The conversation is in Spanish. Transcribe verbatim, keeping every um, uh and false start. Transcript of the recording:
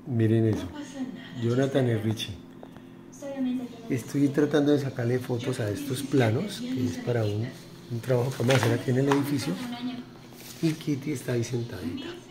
Miren eso, Jonathan y Richie. Estoy tratando de sacarle fotos a estos planos, que es para un, un trabajo que vamos a hacer aquí en el edificio. Y Kitty está ahí sentadita.